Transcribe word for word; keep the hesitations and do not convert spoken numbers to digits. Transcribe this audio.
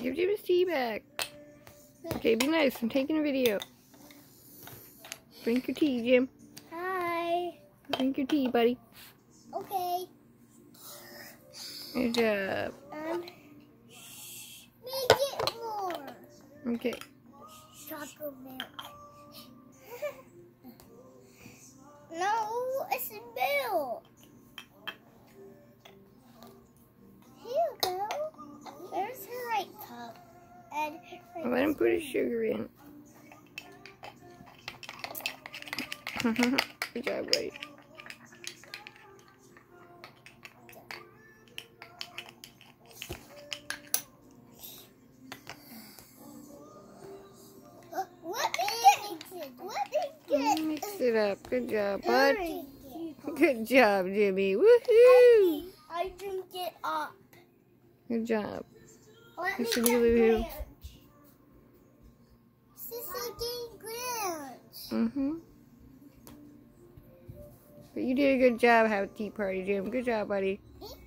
Give Jim his tea back. Okay, be nice. I'm taking a video. Drink your tea, Jim. Hi. Drink your tea, buddy. Okay. Good job. Um, make it more. Okay. Chocolate milk. No, it's milk. Here you go. There's her right cup. And I'll let him put his sugar in. Good job, buddy. Let me get it. Let me get it. Mix it up. Good job, bud. Good job, Jimmy. Woohoo! I, I drink it up. Good job. Let me Listen get to Woohoo. Grinch. Sissy getting Grinch. Mm-hmm. But you did a good job having a tea party, Jim. Good job, buddy.